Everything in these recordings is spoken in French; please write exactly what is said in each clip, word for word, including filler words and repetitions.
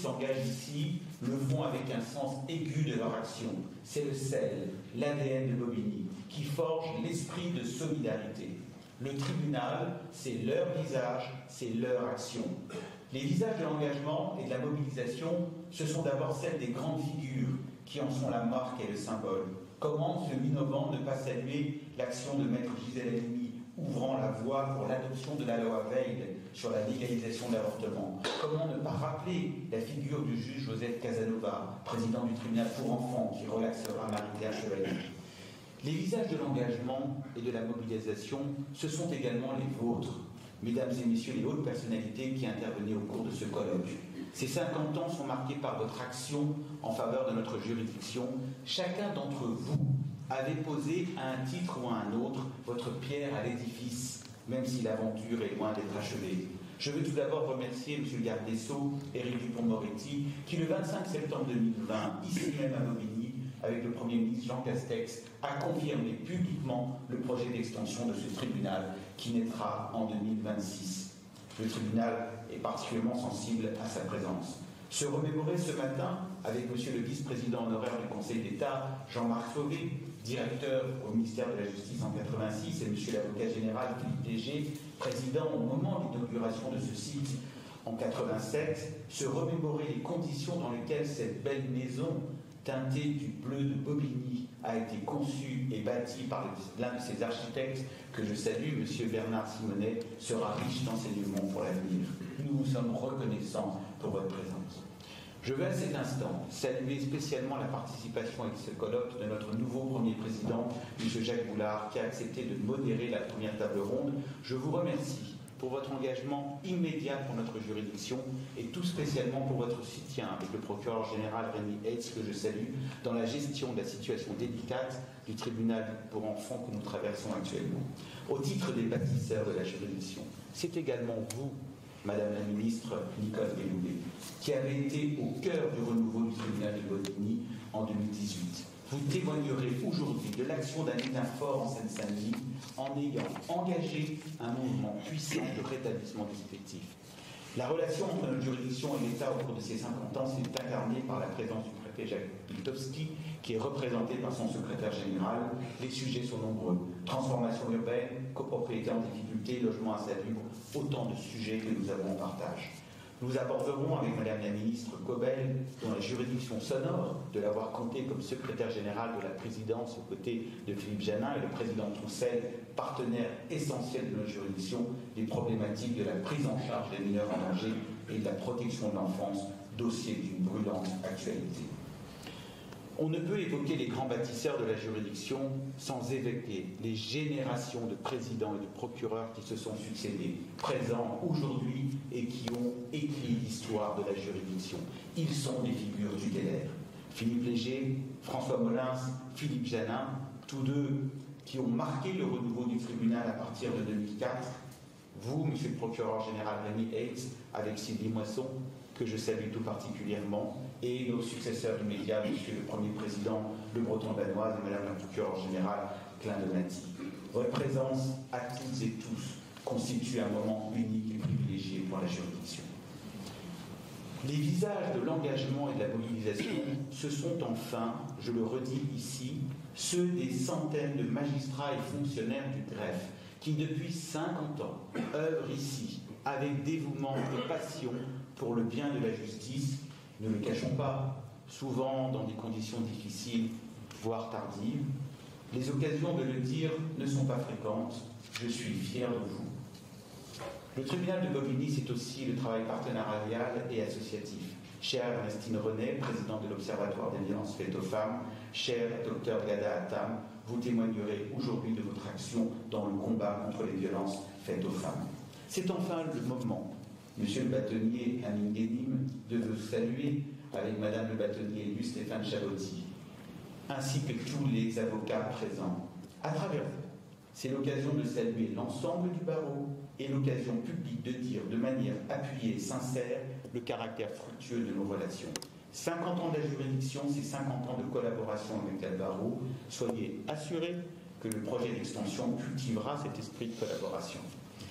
s'engagent ici le font avec un sens aigu de leur action. C'est le sel, l'A D N de Bobigny, qui forge l'esprit de solidarité. Le tribunal, c'est leur visage, c'est leur action. Les visages de l'engagement et de la mobilisation, ce sont d'abord celles des grandes figures qui en sont la marque et le symbole. Comment, ce huit novembre, ne pas saluer l'action de Maître Gisèle Halimi, ouvrant la voie pour l'adoption de la loi Veil sur la légalisation de l'avortement? Comment ne pas rappeler la figure du juge Joseph Casanova, président du tribunal pour enfants, qui relaxera Marie-Claire Chevalier? Les visages de l'engagement et de la mobilisation, ce sont également les vôtres, mesdames et messieurs les hautes personnalités qui intervenaient au cours de ce colloque. Ces cinquante ans sont marqués par votre action en faveur de notre juridiction. Chacun d'entre vous avait posé à un titre ou à un autre votre pierre à l'édifice, même si l'aventure est loin d'être achevée. Je veux tout d'abord remercier M. le garde des Sceaux, Éric Dupond-Moretti, qui le vingt-cinq septembre deux mille vingt, ici même à Bobigny, avec le Premier ministre Jean Castex, a confirmé publiquement le projet d'extension de ce tribunal qui naîtra en deux mille vingt-six. Le tribunal est particulièrement sensible à sa présence. Se remémorer ce matin avec Monsieur le vice-président honoraire du Conseil d'État, Jean-Marc Fauvet, directeur au ministère de la Justice en quatre-vingt-six, et Monsieur l'avocat général Philippe Léger, président au moment de l'inauguration de ce site en quatre-vingt-sept, se remémorer les conditions dans lesquelles cette belle maison teintée du bleu de Bobigny a été conçue et bâtie par l'un de ses architectes que je salue, M. Bernard Simonet, sera riche d'enseignements pour l'avenir. Nous vous sommes reconnaissants pour votre présence. Je veux à cet instant saluer spécialement la participation à ce colloque de notre nouveau Premier Président, M. Jacques Boulard, qui a accepté de modérer la première table ronde. Je vous remercie pour votre engagement immédiat pour notre juridiction et tout spécialement pour votre soutien avec le procureur général Rémi Heitz, que je salue, dans la gestion de la situation délicate du tribunal pour enfants que nous traversons actuellement. Au titre des bâtisseurs de la juridiction, c'est également vous, Madame la ministre Nicole Belloubet, qui avez été au cœur du renouveau du tribunal de Bobigny en deux mille dix-huit. Vous témoignerez aujourd'hui de l'action d'un État fort en Seine-Saint-Denis en ayant engagé un mouvement puissant de rétablissement des effectifs. La relation entre notre juridiction et l'État au cours de ces cinquante ans s'est incarnée par la présence du préfet Jacques Miltowski, qui est représenté par son secrétaire général. Les sujets sont nombreux. Transformation urbaine, copropriété en difficulté, logement insalubre, autant de sujets que nous avons en partage. Nous aborderons avec Madame la ministre Gobel, dont la juridiction s'honore de l'avoir compté comme secrétaire général de la présidence aux côtés de Philippe Janin et le président Troussel, partenaire essentiel de notre juridiction, des problématiques de la prise en charge des mineurs en danger et de la protection de l'enfance, dossier d'une brûlante actualité. On ne peut évoquer les grands bâtisseurs de la juridiction sans évoquer les générations de présidents et de procureurs qui se sont succédés, présents aujourd'hui et qui ont écrit l'histoire de la juridiction. Ils sont des figures tutélaires. Philippe Léger, François Molins, Philippe Janin, tous deux qui ont marqué le renouveau du tribunal à partir de deux mille quatre. Vous, Monsieur le procureur général Rémi Heitz, avec Sylvie Moisson, que je salue tout particulièrement, et nos successeurs immédiats, Monsieur le Premier Président Le Breton-Danoise et Madame la procureure générale Klein-Donati. Votre présence à toutes et tous constitue un moment unique et privilégié pour la juridiction. Les visages de l'engagement et de la mobilisation, ce sont enfin, je le redis ici, ceux des centaines de magistrats et fonctionnaires du greffe qui, depuis cinquante ans, œuvrent ici avec dévouement et passion pour le bien de la justice. Ne le cachons pas, souvent dans des conditions difficiles, voire tardives. Les occasions de le dire ne sont pas fréquentes. Je suis fier de vous. Le tribunal de Bobigny, c'est aussi le travail partenarial et associatif. Chère Ernestine René, présidente de l'Observatoire des violences faites aux femmes, cher docteur Gada Attam, vous témoignerez aujourd'hui de votre action dans le combat contre les violences faites aux femmes. C'est enfin le moment, Monsieur le bâtonnier Amin Guédim, de vous saluer avec Madame le bâtonnier élu Stéphane Chalotti, ainsi que tous les avocats présents. À travers vous, c'est l'occasion de saluer l'ensemble du barreau et l'occasion publique de dire de manière appuyée et sincère le caractère fructueux de nos relations. cinquante ans de la juridiction, c'est cinquante ans de collaboration avec le barreau. Soyez assurés que le projet d'extension cultivera cet esprit de collaboration.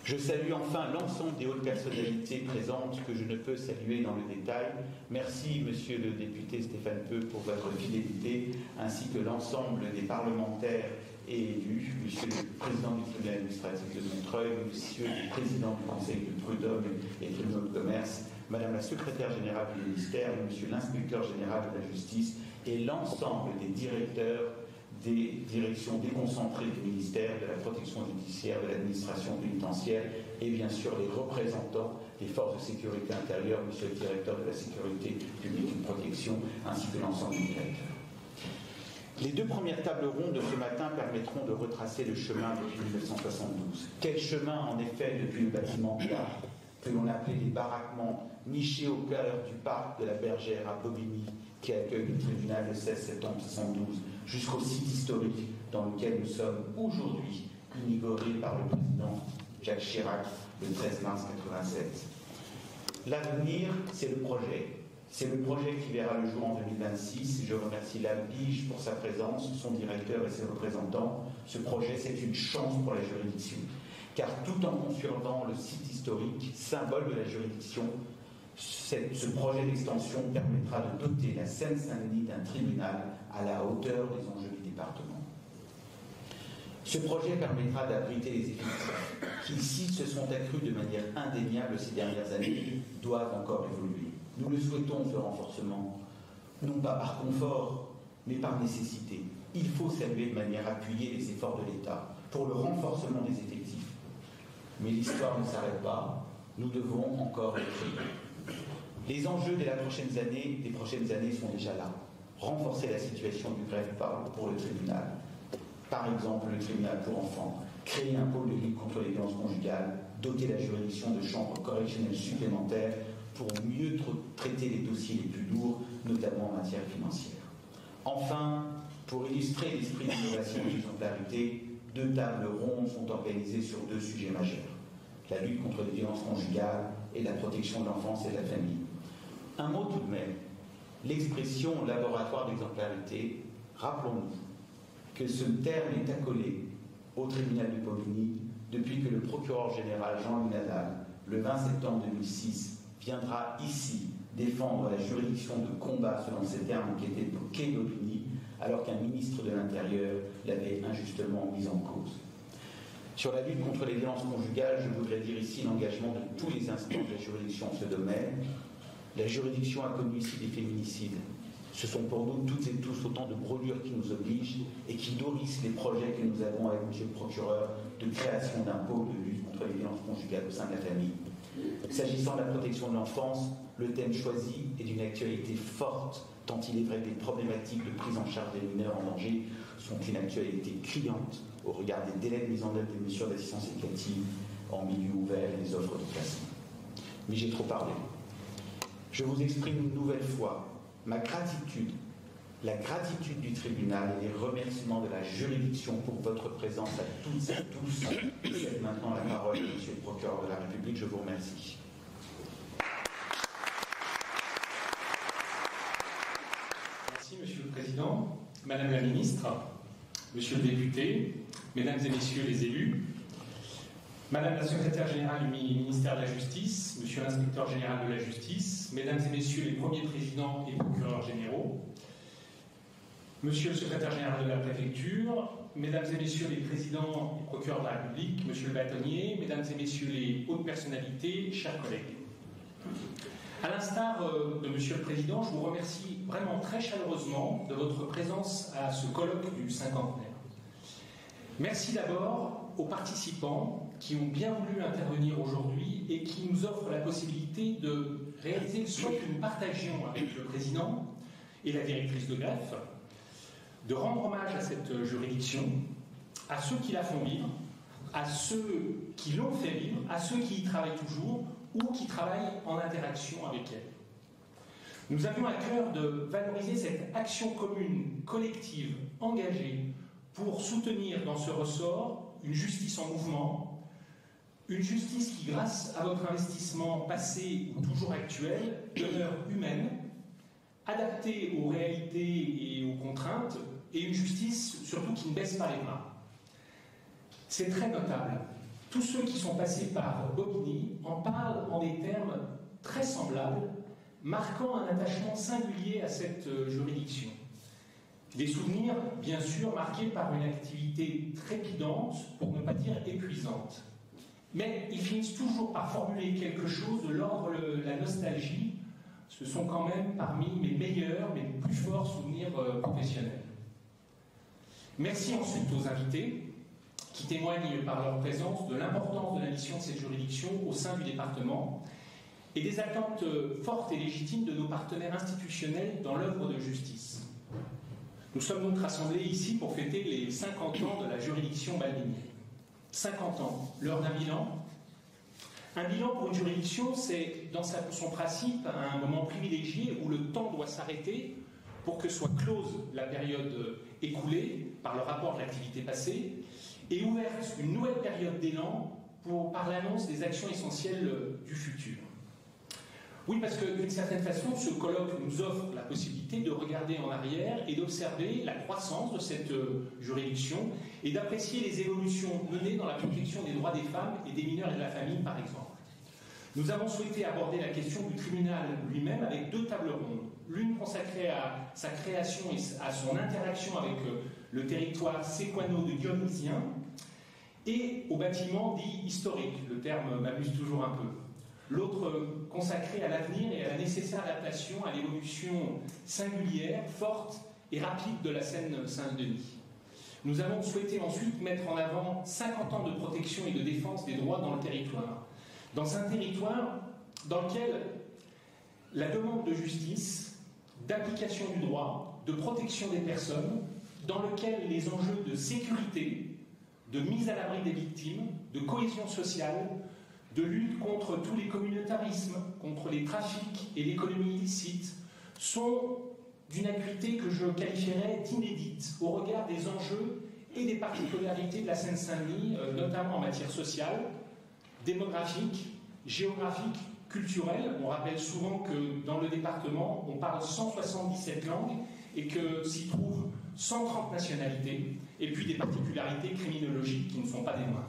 Je salue enfin l'ensemble des hautes personnalités présentes que je ne peux saluer dans le détail. Merci, monsieur le député Stéphane Peu, pour votre fidélité, ainsi que l'ensemble des parlementaires et élus, monsieur le président du tribunal administratif de Montreuil, monsieur le président du conseil de prud'homme et tribunaux de commerce, madame la secrétaire générale du ministère, monsieur l'inspecteur général de la justice et l'ensemble des directeurs des directions déconcentrées du ministère, de la protection judiciaire, de l'administration pénitentiaire et bien sûr les représentants des forces de sécurité intérieure, monsieur le directeur de la sécurité publique et de protection, ainsi que l'ensemble des directeurs. Les deux premières tables rondes de ce matin permettront de retracer le chemin depuis mille neuf cent soixante-douze. Quel chemin, en effet, depuis le bâtiment plat que l'on appelait les baraquements, nichés au cœur du parc de la Bergère à Bobigny, qui accueille le tribunal le seize septembre soixante-douze, jusqu'au site historique dans lequel nous sommes aujourd'hui, inauguré par le président Jacques Chirac le treize mars quatre-vingt-sept. L'avenir, c'est le projet. C'est le projet qui verra le jour en deux mille vingt-six. Je remercie l'Alpige pour sa présence, son directeur et ses représentants. Ce projet, c'est une chance pour la juridiction, car tout en conservant le site historique, symbole de la juridiction, cette, ce projet d'extension permettra de doter la Seine-Saint-Denis d'un tribunal à la hauteur des enjeux du département. Ce projet permettra d'abriter les effectifs qui, ici, se sont accrus de manière indéniable ces dernières années, doivent encore évoluer. Nous le souhaitons, ce renforcement, non pas par confort, mais par nécessité. Il faut saluer de manière appuyée les efforts de l'État pour le renforcement des effectifs. Mais l'histoire ne s'arrête pas, nous devons encore écrire. Les enjeux des prochaines années, des prochaines années sont déjà là. Renforcer la situation du greffe pour le tribunal. Par exemple, le tribunal pour enfants. Créer un pôle de lutte contre les violences conjugales. Doter la juridiction de chambres correctionnelles supplémentaires pour mieux traiter les dossiers les plus lourds, notamment en matière financière. Enfin, pour illustrer l'esprit d'innovation et d'exemplarité, deux tables rondes sont organisées sur deux sujets majeurs. La lutte contre les violences conjugales et la protection de l'enfance et de la famille. Un mot tout de même. L'expression laboratoire d'exemplarité, rappelons-nous que ce terme est accolé au tribunal de Bobigny depuis que le procureur général Jean-Louis Nadal, le vingt septembre deux mille six, viendra ici défendre la juridiction de combat selon ces termes qui étaient quai Bobigny, alors qu'un ministre de l'Intérieur l'avait injustement mis en cause. Sur la lutte contre les violences conjugales, je voudrais dire ici l'engagement de tous les instants de la juridiction en ce domaine. La juridiction a connu ici des féminicides. Ce sont pour nous toutes et tous autant de brûlures qui nous obligent et qui nourrissent les projets que nous avons avec M. le procureur de création d'un pôle de lutte contre les violences conjugales au sein de la famille. S'agissant de la protection de l'enfance, le thème choisi est d'une actualité forte, tant il est vrai que les problématiques de prise en charge des mineurs en danger sont une actualité criante au regard des délais de mise en œuvre des mesures d'assistance éducative en milieu ouvert et des offres de placement. Mais j'ai trop parlé. Je vous exprime une nouvelle fois ma gratitude, la gratitude du tribunal et les remerciements de la juridiction pour votre présence à toutes et à tous. Je cède maintenant la parole à M. le procureur de la République. Je vous remercie. Merci, Monsieur le Président, Madame la Ministre, Monsieur le député, Mesdames et Messieurs les élus, Madame la Secrétaire générale du ministère de la Justice, Monsieur l'inspecteur général de la Justice, Mesdames et Messieurs les premiers présidents et procureurs généraux, Monsieur le secrétaire général de la préfecture, Mesdames et Messieurs les présidents et procureurs de la République, Monsieur le bâtonnier, Mesdames et Messieurs les hautes personnalités, chers collègues. À l'instar de Monsieur le Président, je vous remercie vraiment très chaleureusement de votre présence à ce colloque du cinquantenaire. Merci d'abord aux participants qui ont bien voulu intervenir aujourd'hui et qui nous offrent la possibilité de réaliser le souhait que nous partagions avec le Président et la directrice de greffe, de rendre hommage à cette juridiction, à ceux qui la font vivre, à ceux qui l'ont fait vivre, à ceux qui y travaillent toujours ou qui travaillent en interaction avec elle. Nous avions à cœur de valoriser cette action commune, collective, engagée, pour soutenir dans ce ressort une justice en mouvement, une justice qui, grâce à votre investissement passé ou toujours actuel, demeure humaine, adaptée aux réalités et aux contraintes, et une justice surtout qui ne baisse pas les bras. C'est très notable. tous ceux qui sont passés par Bobigny en parlent en des termes très semblables, marquant un attachement singulier à cette juridiction. Des souvenirs, bien sûr, marqués par une activité trépidante, pour ne pas dire épuisante. Mais ils finissent toujours par formuler quelque chose de l'ordre de la nostalgie. Ce sont quand même parmi mes meilleurs, mes plus forts souvenirs professionnels. Merci ensuite aux invités, qui témoignent par leur présence de l'importance de la mission de cette juridiction au sein du département et des attentes fortes et légitimes de nos partenaires institutionnels dans l'œuvre de justice. Nous sommes donc rassemblés ici pour fêter les cinquante ans de la juridiction balbinienne. cinquante ans, l'heure d'un bilan. Un bilan pour une juridiction, c'est dans son principe un moment privilégié où le temps doit s'arrêter pour que soit close la période écoulée par le rapport de l'activité passée et ouverte une nouvelle période d'élan pour, par l'annonce des actions essentielles du futur. Oui, parce que d'une certaine façon, ce colloque nous offre la possibilité de regarder en arrière et d'observer la croissance de cette juridiction et d'apprécier les évolutions menées dans la protection des droits des femmes et des mineurs et de la famille, par exemple. Nous avons souhaité aborder la question du tribunal lui-même avec deux tables rondes. L'une consacrée à sa création et à son interaction avec le territoire séquano-dionysien et au bâtiment dit historique. Le terme m'amuse toujours un peu. L'autre consacrée à l'avenir et à la nécessaire adaptation à l'évolution singulière, forte et rapide de la Seine-Saint-Denis. Nous avons souhaité ensuite mettre en avant cinquante ans de protection et de défense des droits dans le territoire. Dans un territoire dans lequel la demande de justice, d'application du droit, de protection des personnes, dans lequel les enjeux de sécurité, de mise à l'abri des victimes, de cohésion sociale, de lutte contre tous les communautarismes, contre les trafics et l'économie illicite, sont d'une acuité que je qualifierais d'inédite au regard des enjeux et des particularités de la Seine-Saint-Denis, notamment en matière sociale, démographique, géographique, culturelle. On rappelle souvent que dans le département, on parle cent soixante-dix-sept langues et que s'y trouvent cent trente nationalités, et puis des particularités criminologiques qui ne sont pas des moindres.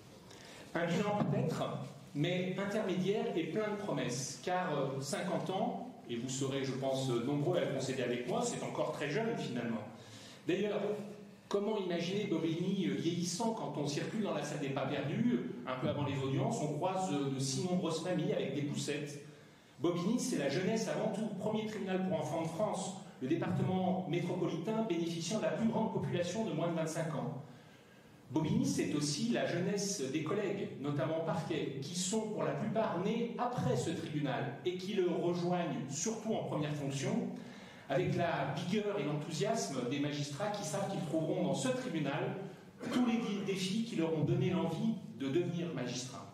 Un bilan peut-être, mais intermédiaire et plein de promesses, car cinquante ans, et vous serez, je pense, nombreux à le concéder avec moi, c'est encore très jeune finalement. D'ailleurs, comment imaginer Bobigny vieillissant quand on circule dans la salle des pas perdus, un peu avant les audiences, on croise de si nombreuses familles avec des poussettes. Bobigny, c'est la jeunesse avant tout, premier tribunal pour enfants de France, le département métropolitain bénéficiant de la plus grande population de moins de vingt-cinq ans. Bobigny, c'est aussi la jeunesse des collègues, notamment au parquet, qui sont pour la plupart nés après ce tribunal et qui le rejoignent surtout en première fonction, avec la vigueur et l'enthousiasme des magistrats qui savent qu'ils trouveront dans ce tribunal tous les défis qui leur ont donné l'envie de devenir magistrats.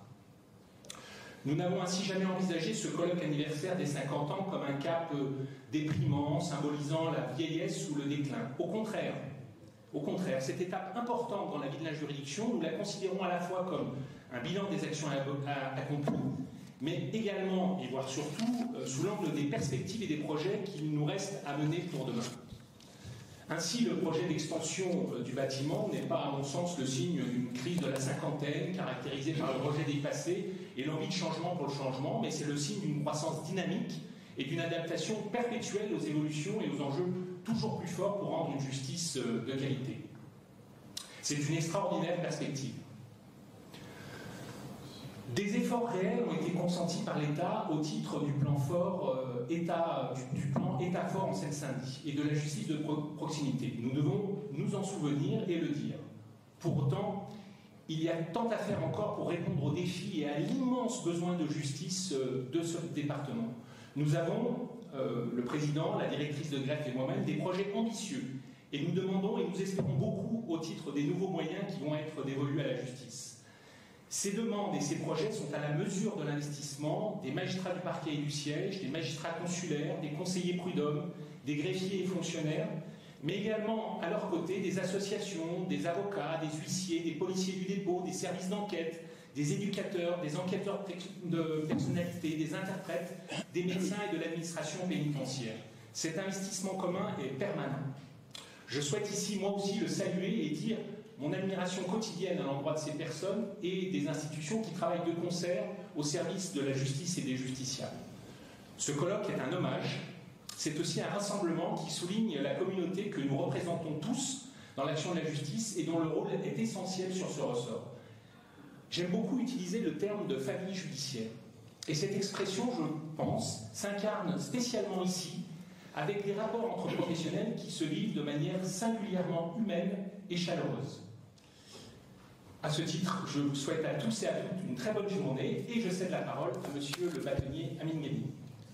Nous n'avons ainsi jamais envisagé ce colloque anniversaire des cinquante ans comme un cap déprimant, symbolisant la vieillesse ou le déclin. Au contraire, Au contraire, cette étape importante dans la vie de la juridiction, nous la considérons à la fois comme un bilan des actions accomplies, mais également, et voire surtout, sous l'angle des perspectives et des projets qu'il nous reste à mener pour demain. Ainsi, le projet d'extension du bâtiment n'est pas, à mon sens, le signe d'une crise de la cinquantaine, caractérisée par le rejet des passés et l'envie de changement pour le changement, mais c'est le signe d'une croissance dynamique et d'une adaptation perpétuelle aux évolutions et aux enjeux toujours plus forts pour rendre une justice de qualité. C'est une extraordinaire perspective. Des efforts réels ont été consentis par l'État au titre du plan fort, euh, État, du, du plan État fort en Seine-Saint-Denis et de la justice de pro proximité. Nous devons nous en souvenir et le dire. Pour autant, il y a tant à faire encore pour répondre aux défis et à l'immense besoin de justice euh, de ce département. Nous avons, euh, le président, la directrice de greffe et moi-même, des projets ambitieux. Et nous demandons et nous espérons beaucoup au titre des nouveaux moyens qui vont être dévolus à la justice. Ces demandes et ces projets sont à la mesure de l'investissement des magistrats du parquet et du siège, des magistrats consulaires, des conseillers prud'hommes, des greffiers et fonctionnaires, mais également à leur côté des associations, des avocats, des huissiers, des policiers du dépôt, des services d'enquête, des éducateurs, des enquêteurs de personnalité, des interprètes, des médecins et de l'administration pénitentiaire. Cet investissement commun est permanent. Je souhaite ici, moi aussi, le saluer et dire mon admiration quotidienne à l'endroit de ces personnes et des institutions qui travaillent de concert au service de la justice et des justiciables. Ce colloque est un hommage, c'est aussi un rassemblement qui souligne la communauté que nous représentons tous dans l'action de la justice et dont le rôle est essentiel sur ce ressort. J'aime beaucoup utiliser le terme de famille judiciaire. Et cette expression, je pense, s'incarne spécialement ici, avec des rapports entre professionnels qui se vivent de manière singulièrement humaine et chaleureuse. À ce titre, je vous souhaite à tous et à toutes une très bonne journée et je cède la parole à Monsieur le bâtonnier Amin Ghani.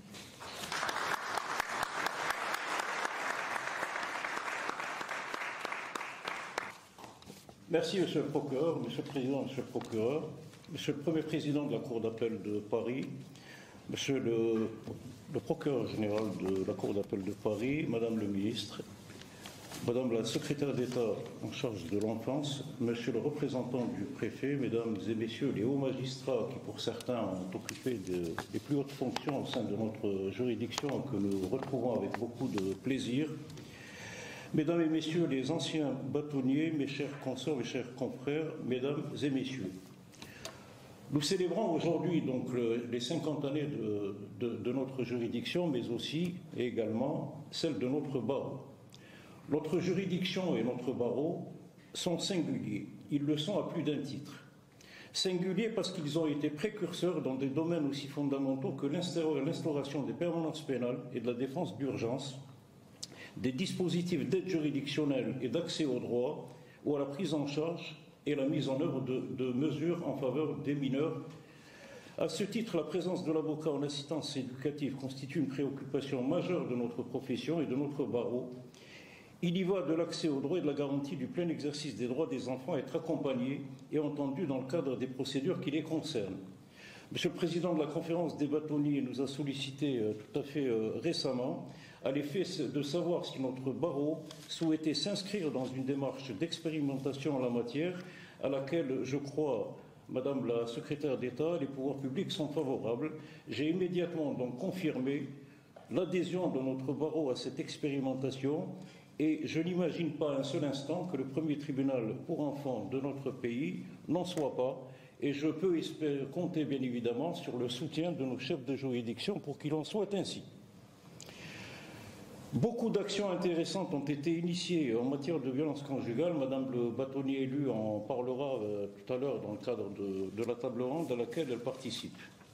Merci, Monsieur le procureur, Monsieur le Président, Monsieur le procureur, Monsieur le Premier Président de la Cour d'appel de Paris, Monsieur le, le procureur général de la Cour d'appel de Paris, Madame le ministre, Madame la secrétaire d'État en charge de l'enfance, Monsieur le représentant du préfet, Mesdames et Messieurs les hauts magistrats qui, pour certains, ont occupé de, des plus hautes fonctions au sein de notre juridiction que nous retrouvons avec beaucoup de plaisir, Mesdames et Messieurs les anciens bâtonniers, mes chers consorts, mes chers confrères, Mesdames et Messieurs, nous célébrons aujourd'hui donc le, les cinquante années de, de, de notre juridiction, mais aussi et également celle de notre barreau. Notre juridiction et notre barreau sont singuliers. Ils le sont à plus d'un titre. Singuliers parce qu'ils ont été précurseurs dans des domaines aussi fondamentaux que l'instauration des permanences pénales et de la défense d'urgence, des dispositifs d'aide juridictionnelle et d'accès au droit ou à la prise en charge et la mise en œuvre de, de mesures en faveur des mineurs. À ce titre, la présence de l'avocat en assistance éducative constitue une préoccupation majeure de notre profession et de notre barreau. Il y va de l'accès au droit et de la garantie du plein exercice des droits des enfants à être accompagnés et entendus dans le cadre des procédures qui les concernent. Monsieur le Président de la Conférence des bâtonniers nous a sollicité euh, tout à fait euh, récemment à l'effet de savoir si notre barreau souhaitait s'inscrire dans une démarche d'expérimentation en la matière à laquelle, je crois, Madame la secrétaire d'État, les pouvoirs publics sont favorables. J'ai immédiatement donc confirmé l'adhésion de notre barreau à cette expérimentation et je n'imagine pas un seul instant que le premier tribunal pour enfants de notre pays n'en soit pas. Et je peux espérer, compter bien évidemment sur le soutien de nos chefs de juridiction pour qu'il en soit ainsi. Beaucoup d'actions intéressantes ont été initiées en matière de violence conjugale. Madame le bâtonnier élu en parlera euh, tout à l'heure dans le cadre de, de la table ronde à laquelle elle participe.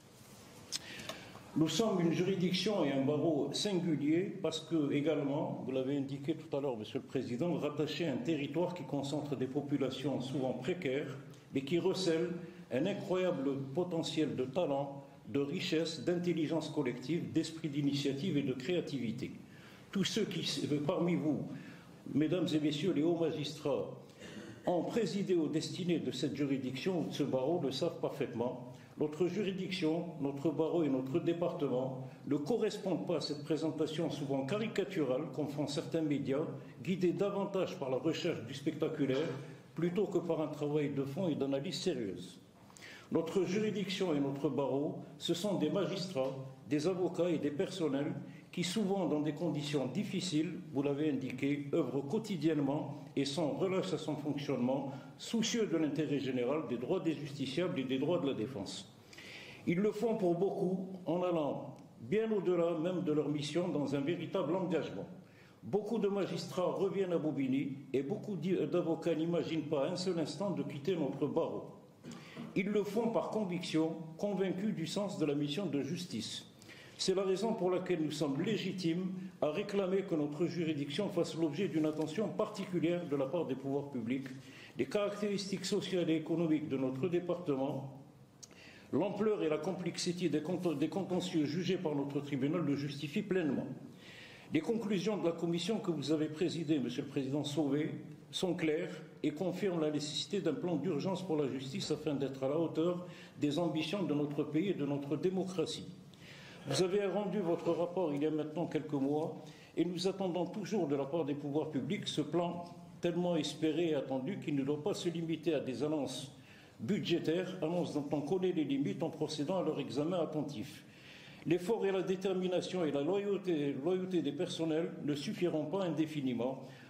Nous sommes une juridiction et un barreau singulier parce que, également, vous l'avez indiqué tout à l'heure, Monsieur le Président, rattaché à un territoire qui concentre des populations souvent précaires, mais qui recèle un incroyable potentiel de talent, de richesse, d'intelligence collective, d'esprit d'initiative et de créativité. Tous ceux qui, parmi vous, Mesdames et Messieurs les hauts magistrats, ont présidé aux destinées de cette juridiction ou de ce barreau le savent parfaitement. Notre juridiction, notre barreau et notre département ne correspondent pas à cette présentation souvent caricaturale qu'en font certains médias, guidés davantage par la recherche du spectaculaire plutôt que par un travail de fond et d'analyse sérieuse. Notre juridiction et notre barreau, ce sont des magistrats, des avocats et des personnels qui, souvent dans des conditions difficiles, vous l'avez indiqué, œuvrent quotidiennement et sans relâche à son fonctionnement, soucieux de l'intérêt général, des droits des justiciables et des droits de la défense. Ils le font pour beaucoup en allant bien au-delà même de leur mission dans un véritable engagement. Beaucoup de magistrats reviennent à Bobigny et beaucoup d'avocats n'imaginent pas un seul instant de quitter notre barreau. Ils le font par conviction, convaincus du sens de la mission de justice. C'est la raison pour laquelle nous sommes légitimes à réclamer que notre juridiction fasse l'objet d'une attention particulière de la part des pouvoirs publics. Les caractéristiques sociales et économiques de notre département, l'ampleur et la complexité des contentieux jugés par notre tribunal le justifient pleinement. Les conclusions de la commission que vous avez présidée, Monsieur le Président Sauvé, sont claires et confirment la nécessité d'un plan d'urgence pour la justice afin d'être à la hauteur des ambitions de notre pays et de notre démocratie. Vous avez rendu votre rapport il y a maintenant quelques mois et nous attendons toujours de la part des pouvoirs publics ce plan tellement espéré et attendu qu'il ne doit pas se limiter à des annonces budgétaires, annonces dont on connaît les limites en procédant à leur examen attentif. L'effort et la détermination et la loyauté, loyauté des personnels ne suffiront pas indéfiniment.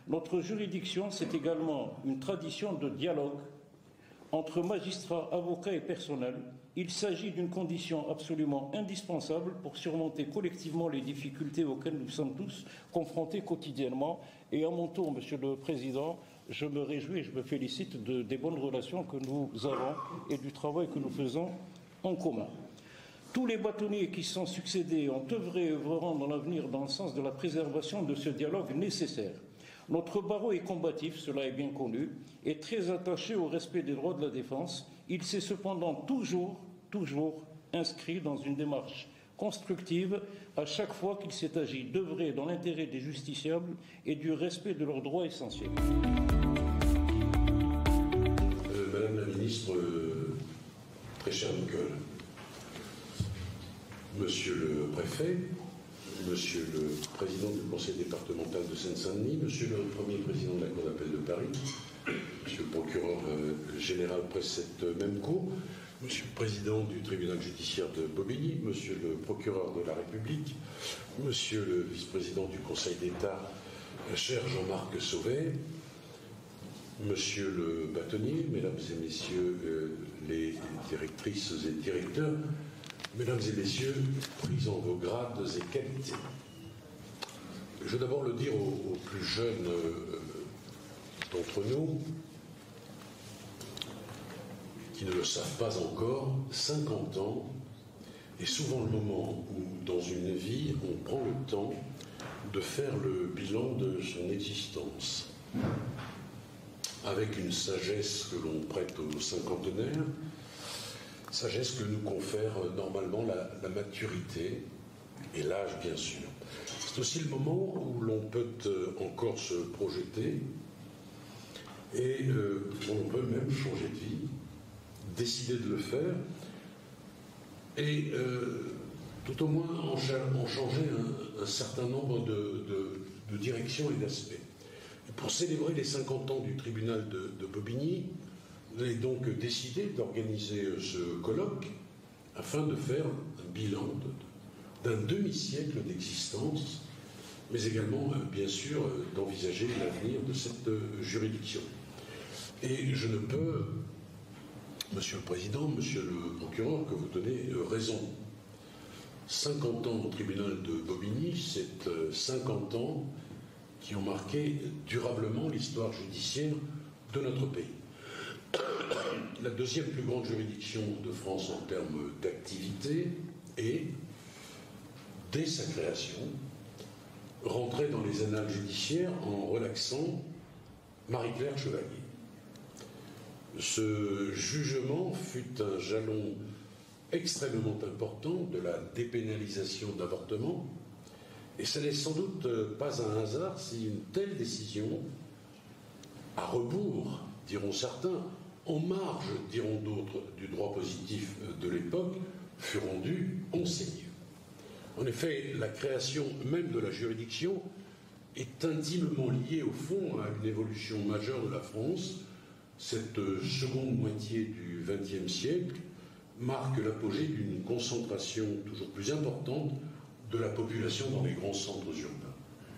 Notre juridiction, c'est également une tradition de dialogue entre magistrats, avocats et personnel. Il s'agit d'une condition absolument indispensable pour surmonter collectivement les difficultés auxquelles nous sommes tous confrontés quotidiennement. Et à mon tour, Monsieur le Président, je me réjouis et je me félicite de, des bonnes relations que nous avons et du travail que nous faisons en commun. Tous les bâtonniers qui se sont succédés ont œuvré et œuvreront dans l'avenir dans le sens de la préservation de ce dialogue nécessaire. Notre barreau est combatif, cela est bien connu, et très attaché au respect des droits de la défense. Il s'est cependant toujours, toujours inscrit dans une démarche constructive à chaque fois qu'il s'est agi d'œuvrer dans l'intérêt des justiciables et du respect de leurs droits essentiels. Euh, Madame la ministre, euh, très chère Nicole, Monsieur le préfet, Monsieur le président du conseil départemental de Seine-Saint-Denis, Monsieur le premier président de la Cour d'appel de Paris, Monsieur le procureur euh, général près cette même cour, Monsieur le président du tribunal judiciaire de Bobigny, Monsieur le procureur de la République, Monsieur le vice-président du Conseil d'État, cher Jean-Marc Sauvé, Monsieur le bâtonnier, Mesdames et Messieurs euh, les directrices et directeurs, Mesdames et Messieurs, pris en vos grades et qualités. Je veux d'abord le dire aux, aux plus jeunes euh, d'entre nous, qui ne le savent pas encore, cinquante ans est souvent le moment où, dans une vie, on prend le temps de faire le bilan de son existence, avec une sagesse que l'on prête aux cinquantenaires, sagesse que nous confère normalement la, la maturité et l'âge, bien sûr. C'est aussi le moment où l'on peut encore se projeter et euh, on peut même changer de vie, décider de le faire et euh, tout au moins en, en changer un, un certain nombre de, de, de directions et d'aspects. Pour célébrer les cinquante ans du tribunal de, de Bobigny, vous avez donc décidé d'organiser ce colloque afin de faire un bilan d'un demi-siècle d'existence, mais également, bien sûr, d'envisager l'avenir de cette juridiction. Et je ne peux, Monsieur le Président, Monsieur le procureur, que vous donnez raison. cinquante ans au tribunal de Bobigny, c'est cinquante ans qui ont marqué durablement l'histoire judiciaire de notre pays. La deuxième plus grande juridiction de France en termes d'activité et, dès sa création, rentrait dans les annales judiciaires en relaxant Marie-Claire Chevalier. Ce jugement fut un jalon extrêmement important de la dépénalisation de l'avortement, et ce n'est sans doute pas un hasard si une telle décision, à rebours, diront certains, en marge, diront d'autres, du droit positif de l'époque, fut rendue en sérieux. En effet, la création même de la juridiction est intimement liée, au fond, à une évolution majeure de la France. Cette seconde moitié du vingtième siècle marque l'apogée d'une concentration toujours plus importante de la population dans les grands centres urbains.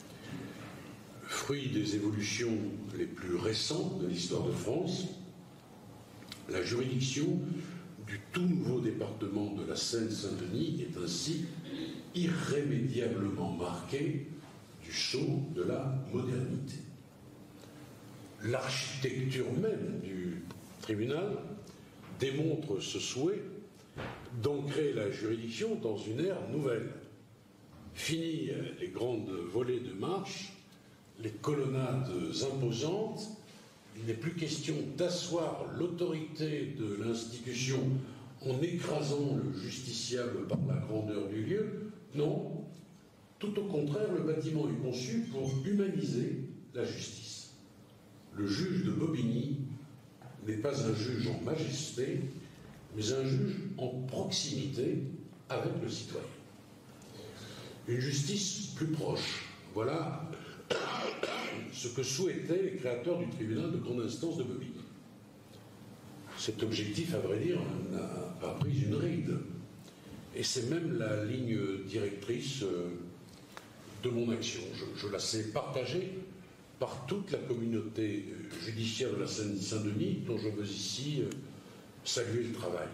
Fruit des évolutions les plus récentes de l'histoire de France, la juridiction du tout nouveau département de la Seine-Saint-Denis est ainsi irrémédiablement marquée du sceau de la modernité. L'architecture même du tribunal démontre ce souhait d'ancrer la juridiction dans une ère nouvelle. Fini les grandes volées de marche, les colonnades imposantes, il n'est plus question d'asseoir l'autorité de l'institution en écrasant le justiciable par la grandeur du lieu. Non, tout au contraire, le bâtiment est conçu pour humaniser la justice. Le juge de Bobigny n'est pas un juge en majesté, mais un juge en proximité avec le citoyen. Une justice plus proche, voilà ce que souhaitaient les créateurs du tribunal de grande instance de Bobigny. Cet objectif, à vrai dire, n'a pas pris une ride. Et c'est même la ligne directrice de mon action. Je, je la sais partagée par toute la communauté judiciaire de la Seine-Saint-Denis, dont je veux ici saluer le travail.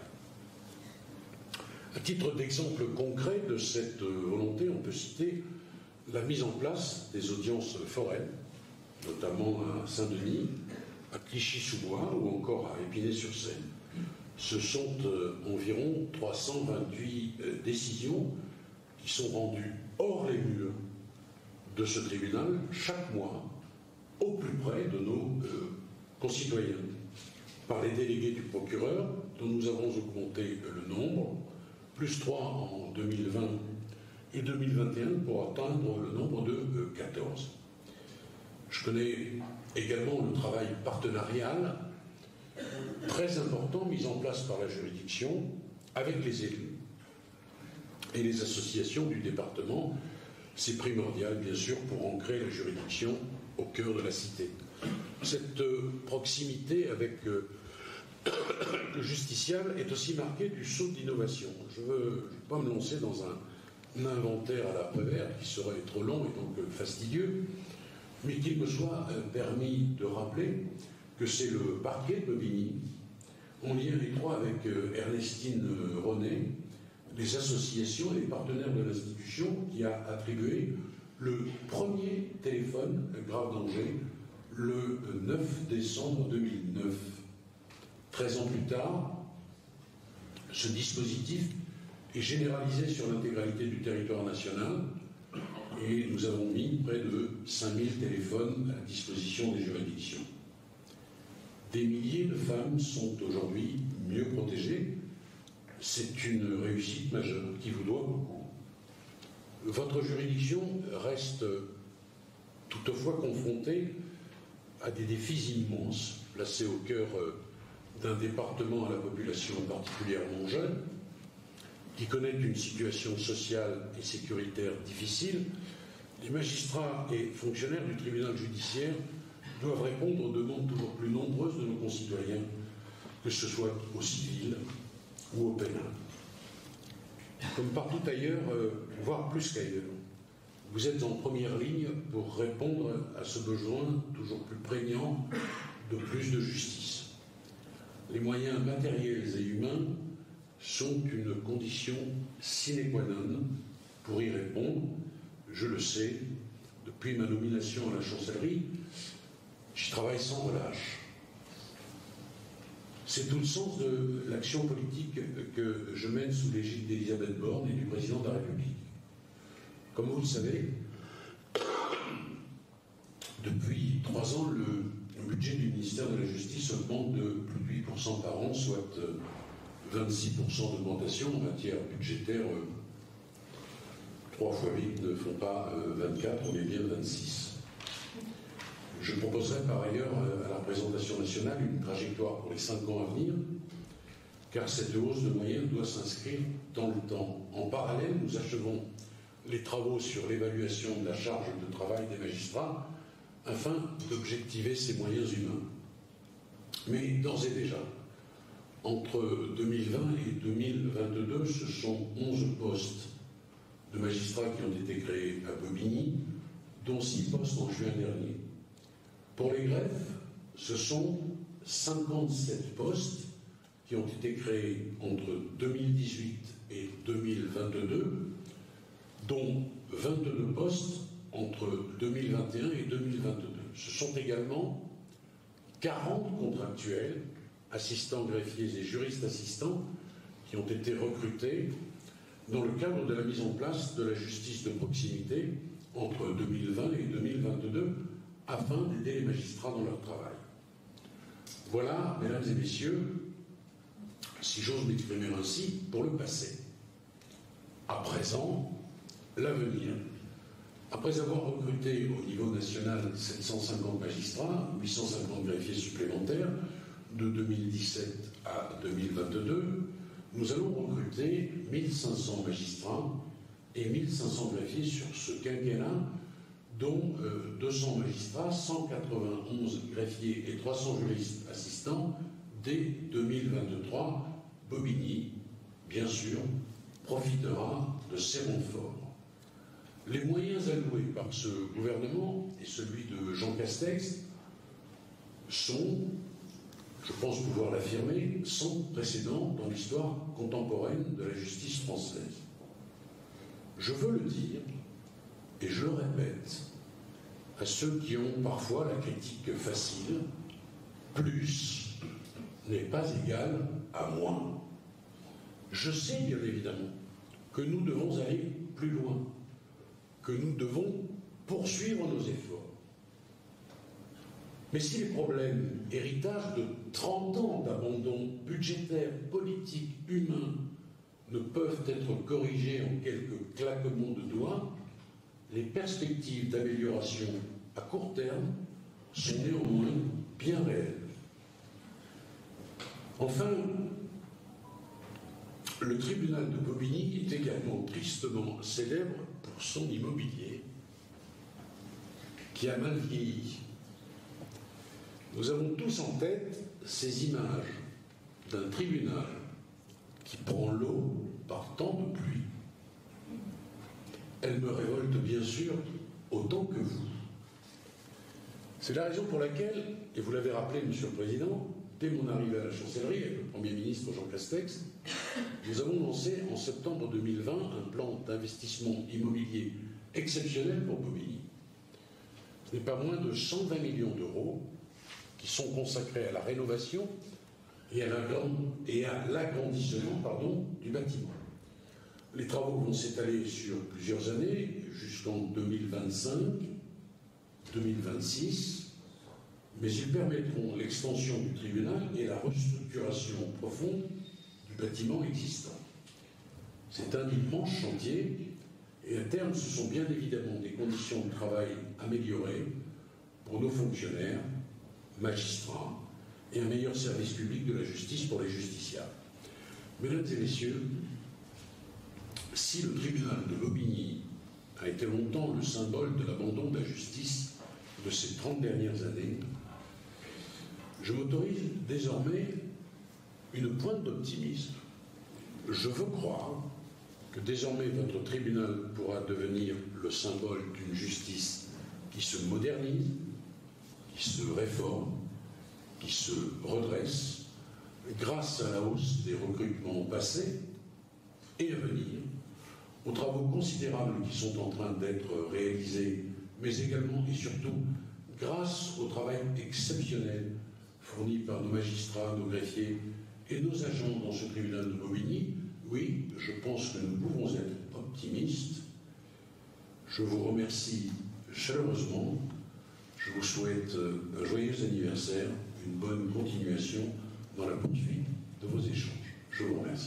À titre d'exemple concret de cette volonté, on peut citer la mise en place des audiences foraines, notamment à Saint-Denis, à Clichy-sous-Bois ou encore à Épinay-sur-Seine. Ce sont euh, environ trois cent vingt-huit euh, décisions qui sont rendues hors les murs de ce tribunal chaque mois, au plus près de nos euh, concitoyens, par les délégués du procureur, dont nous avons augmenté le nombre, plus trois en deux mille vingt et deux mille vingt et un pour atteindre le nombre de euh, quatorze. Je connais également le travail partenarial très important mis en place par la juridiction avec les élus et les associations du département. C'est primordial, bien sûr, pour ancrer la juridiction au cœur de la cité. Cette euh, proximité avec euh, le justiciable est aussi marquée du saut d'innovation. Je ne veux pas me lancer dans un, un inventaire à la Prévert qui serait trop long et donc euh, fastidieux, mais qu'il me soit euh, permis de rappeler que c'est le parquet de Bobigny, en lien étroit avec euh, Ernestine euh, René, les associations et les partenaires de l'institution, qui a attribué le premier téléphone grave danger le neuf décembre deux mille neuf. treize ans plus tard, ce dispositif est généralisé sur l'intégralité du territoire national et nous avons mis près de cinq mille téléphones à la disposition des juridictions. Des milliers de femmes sont aujourd'hui mieux protégées. C'est une réussite majeure qui vous doit beaucoup. Votre juridiction reste toutefois confrontée à des défis immenses, placés au cœur d'un département à la population particulièrement jeune, qui connaît une situation sociale et sécuritaire difficile. Les magistrats et fonctionnaires du tribunal judiciaire doivent répondre aux demandes toujours plus nombreuses de nos concitoyens, que ce soit au civil ou au pénal. Comme partout ailleurs, euh, voire plus qu'ailleurs, vous êtes en première ligne pour répondre à ce besoin toujours plus prégnant de plus de justice. Les moyens matériels et humains sont une condition sine qua non pour y répondre. Je le sais, depuis ma nomination à la chancellerie, j'y travaille sans relâche. C'est tout le sens de l'action politique que je mène sous l'égide d'Elisabeth Borne et du président de la République. Comme vous le savez, depuis trois ans, le budget du ministère de la Justice augmente de plus de huit pour cent par an, soit vingt-six pour cent d'augmentation en matière budgétaire. Trois fois huit ne font pas vingt-quatre, mais bien vingt-six. Je proposerai par ailleurs à la représentation nationale une trajectoire pour les cinq ans à venir, car cette hausse de moyens doit s'inscrire dans le temps. En parallèle, nous achevons les travaux sur l'évaluation de la charge de travail des magistrats afin d'objectiver ces moyens humains. Mais d'ores et déjà, entre deux mille vingt et deux mille vingt-deux, ce sont onze postes de magistrats qui ont été créés à Bobigny, dont six postes en juin dernier. Pour les greffes, ce sont cinquante-sept postes qui ont été créés entre deux mille dix-huit et deux mille vingt-deux, dont vingt-deux postes entre deux mille vingt et un et deux mille vingt-deux. Ce sont également quarante contractuels, assistants greffiers et juristes assistants, qui ont été recrutés dans le cadre de la mise en place de la justice de proximité entre deux mille vingt et deux mille vingt-deux, afin d'aider les magistrats dans leur travail. Voilà, mesdames et messieurs, si j'ose m'exprimer ainsi, pour le passé. À présent, l'avenir. Après avoir recruté au niveau national sept cent cinquante magistrats, huit cent cinquante greffiers supplémentaires, de deux mille dix-sept à deux mille vingt-deux, nous allons recruter mille cinq cents magistrats et mille cinq cents greffiers sur ce quinquennat, dont euh, deux cents magistrats, cent quatre-vingt-onze greffiers et trois cents juristes assistants dès deux mille vingt-trois. Bobigny, bien sûr, profitera de ces renforts. Les moyens alloués par ce gouvernement et celui de Jean Castex sont, je pense pouvoir l'affirmer, sans précédent dans l'histoire contemporaine de la justice française. Je veux le dire, et je le répète, à ceux qui ont parfois la critique facile, plus n'est pas égal à moins. Je sais bien évidemment que nous devons aller plus loin, que nous devons poursuivre nos efforts. Mais si les problèmes, héritage de trente ans d'abandon budgétaire, politique, humain, ne peuvent être corrigés en quelques claquements de doigts, les perspectives d'amélioration à court terme sont néanmoins bien réelles. Enfin, le tribunal de Bobigny est également tristement célèbre pour son immobilier, qui a mal vieilli. Nous avons tous en tête ces images d'un tribunal qui prend l'eau par temps de pluie. Elles me révoltent bien sûr autant que vous. C'est la raison pour laquelle, et vous l'avez rappelé, Monsieur le Président, dès mon arrivée à la chancellerie avec le Premier ministre Jean Castex, nous avons lancé en septembre deux mille vingt un plan d'investissement immobilier exceptionnel pour Bobigny. Ce n'est pas moins de cent vingt millions d'euros qui sont consacrés à la rénovation et à l'agrandissement pardon, du bâtiment. Les travaux vont s'étaler sur plusieurs années, jusqu'en deux mille vingt-cinq, deux mille vingt-six, mais ils permettront l'extension du tribunal et la restructuration profonde du bâtiment existant. C'est un immense chantier, et à terme, ce sont bien évidemment des conditions de travail améliorées pour nos fonctionnaires, magistrats, et un meilleur service public de la justice pour les justiciables. Mesdames et messieurs, si le tribunal de Bobigny a été longtemps le symbole de l'abandon de la justice de ces trente dernières années, je m'autorise désormais une pointe d'optimisme. Je veux croire que désormais votre tribunal pourra devenir le symbole d'une justice qui se modernise, qui se réforme, qui se redresse, grâce à la hausse des recrutements passés et à venir, aux travaux considérables qui sont en train d'être réalisés, mais également et surtout grâce au travail exceptionnel fourni par nos magistrats, nos greffiers et nos agents dans ce tribunal de Bobigny. Oui, je pense que nous pouvons être optimistes. Je vous remercie chaleureusement. Je vous souhaite un joyeux anniversaire, une bonne continuation dans la poursuite de vos échanges. Je vous remercie.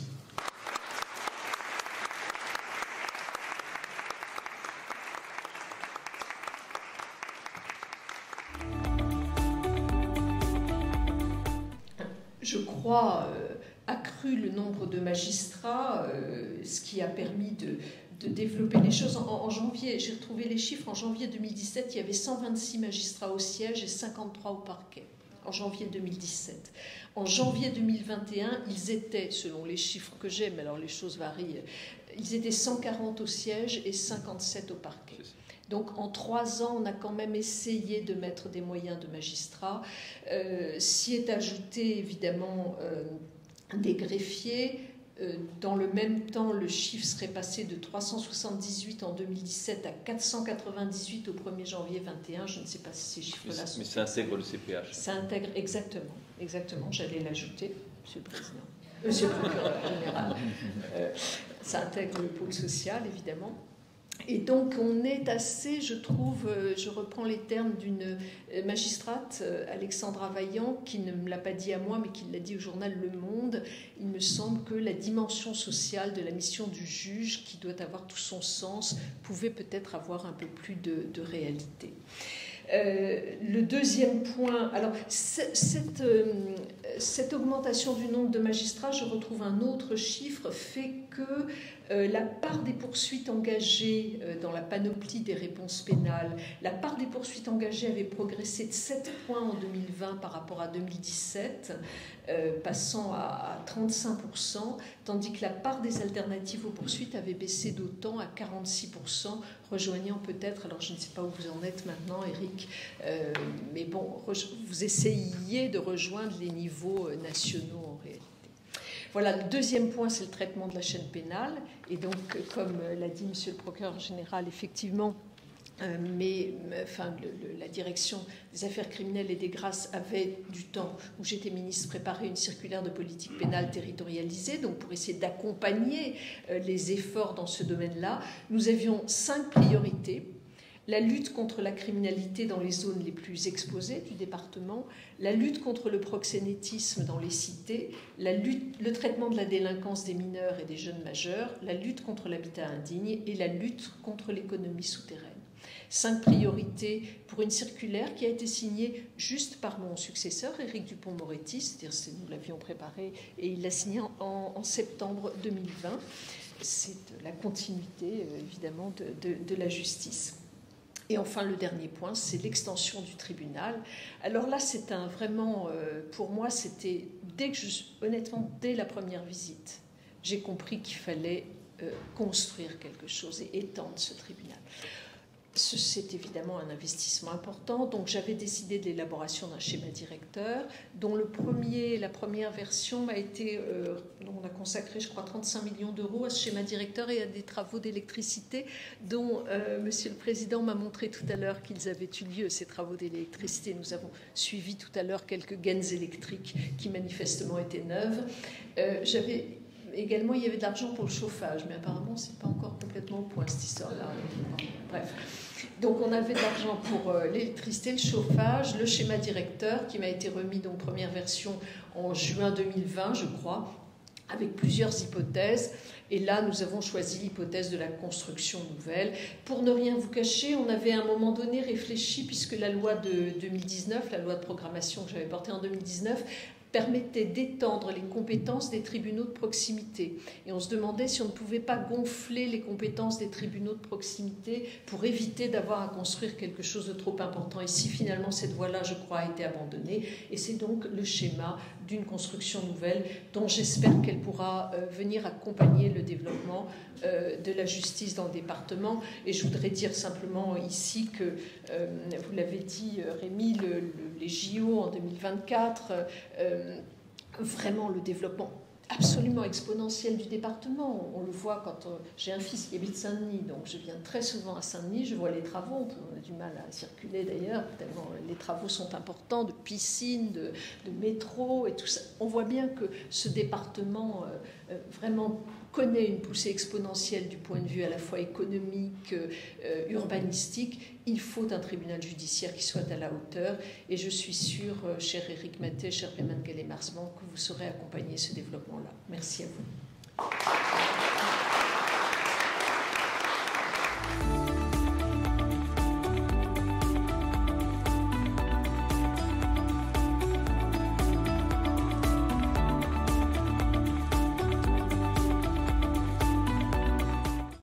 Je crois, euh, accru le nombre de magistrats, euh, ce qui a permis de, de développer les choses. En, en janvier, j'ai retrouvé les chiffres, en janvier deux mille dix-sept, il y avait cent vingt-six magistrats au siège et cinquante-trois au parquet, en janvier deux mille dix-sept. En janvier deux mille vingt et un, ils étaient, selon les chiffres que j'ai, mais alors les choses varient, ils étaient cent quarante au siège et cinquante-sept au parquet. Donc en trois ans, on a quand même essayé de mettre des moyens de magistrats. Euh, s'y est ajouté évidemment euh, des greffiers. Euh, dans le même temps, le chiffre serait passé de trois cent soixante-dix-huit en deux mille dix-sept à quatre cent quatre-vingt-dixhuit au premier janvier vingt et un. Je ne sais pas si ces chiffres-là sont... Mais ça intègre le C P H. Ça intègre, exactement. Exactement, j'allais l'ajouter, Monsieur le Président. Monsieur le procureur général. Euh, ça intègre le pôle social, évidemment. Et donc on est assez, je trouve, je reprends les termes d'une magistrate, Alexandra Vaillant, qui ne me l'a pas dit à moi, mais qui l'a dit au journal Le Monde. Il me semble que la dimension sociale de la mission du juge, qui doit avoir tout son sens, pouvait peut-être avoir un peu plus de, de réalité. Euh, le deuxième point, alors cette, euh, cette augmentation du nombre de magistrats, je retrouve un autre chiffre, fait que euh, la part des poursuites engagées euh, dans la panoplie des réponses pénales, la part des poursuites engagées avait progressé de sept points en deux mille vingt par rapport à deux mille dix-sept, euh, passant à, à trente-cinq pour cent, tandis que la part des alternatives aux poursuites avait baissé d'autant à quarante-six pour cent, rejoignant peut-être, alors je ne sais pas où vous en êtes maintenant, Éric, euh, mais bon, vous essayiez de rejoindre les niveaux nationaux en réalité. Voilà, le deuxième point, c'est le traitement de la chaîne pénale. Et donc, comme l'a dit Monsieur le procureur général, effectivement, euh, mais enfin, le, le, la direction des affaires criminelles et des grâces avait, du temps où j'étais ministre, préparé une circulaire de politique pénale territorialisée, donc pour essayer d'accompagner euh, les efforts dans ce domaine-là. Nous avions cinq priorités. La lutte contre la criminalité dans les zones les plus exposées du département, la lutte contre le proxénétisme dans les cités, la lutte, le traitement de la délinquance des mineurs et des jeunes majeurs, la lutte contre l'habitat indigne et la lutte contre l'économie souterraine. Cinq priorités pour une circulaire qui a été signée juste par mon successeur, Éric Dupond-Moretti, c'est-à-dire que nous l'avions préparée et il l'a signée en, en septembre deux mille vingt. C'est la continuité, évidemment, de, de, de la justice. Et enfin, le dernier point, c'est l'extension du tribunal. Alors là, c'est un vraiment, euh, pour moi, c'était, dès que je, honnêtement, dès la première visite, j'ai compris qu'il fallait euh, construire quelque chose et étendre ce tribunal. C'est évidemment un investissement important, donc j'avais décidé de l'élaboration d'un schéma directeur, dont le premier, la première version m'a été, euh, dont on a consacré, je crois, trente-cinq millions d'euros à ce schéma directeur et à des travaux d'électricité, dont euh, Monsieur le Président m'a montré tout à l'heure qu'ils avaient eu lieu, ces travaux d'électricité. Nous avons suivi tout à l'heure quelques gaines électriques qui manifestement étaient neuves. Euh, j'avais également, il y avait de l'argent pour le chauffage, mais apparemment, c'est pas encore complètement au point, cette histoire-là. Bref. Donc, on avait de l'argent pour euh, l'électricité, le chauffage, le schéma directeur qui m'a été remis, donc première version en juin deux mille vingt, je crois, avec plusieurs hypothèses. Et là, nous avons choisi l'hypothèse de la construction nouvelle. Pour ne rien vous cacher, on avait à un moment donné réfléchi, puisque la loi de deux mille dix-neuf, la loi de programmation que j'avais portée en deux mille dix-neuf, permettait d'étendre les compétences des tribunaux de proximité. Et on se demandait si on ne pouvait pas gonfler les compétences des tribunaux de proximité pour éviter d'avoir à construire quelque chose de trop important. Et si finalement cette voie-là, je crois, a été abandonnée, et c'est donc le schéma d'une construction nouvelle dont j'espère qu'elle pourra euh, venir accompagner le développement euh, de la justice dans le département. Et je voudrais dire simplement ici que, euh, vous l'avez dit, Rémi, le, le, les J O en deux mille vingt-quatre, euh, vraiment le développement absolument exponentiel du département. On le voit quand on... j'ai un fils qui habite Saint-Denis, donc je viens très souvent à Saint-Denis, je vois les travaux, on a du mal à circuler d'ailleurs, tellement les travaux sont importants, de piscines, de, de métro et tout ça. On voit bien que ce département euh, euh, vraiment connaît une poussée exponentielle du point de vue à la fois économique, euh, urbanistique. Il faut un tribunal judiciaire qui soit à la hauteur. Et je suis sûre, euh, cher Éric Mathey, cher Payman Gallé-Marsman, que vous saurez accompagner ce développement-là. Merci à vous.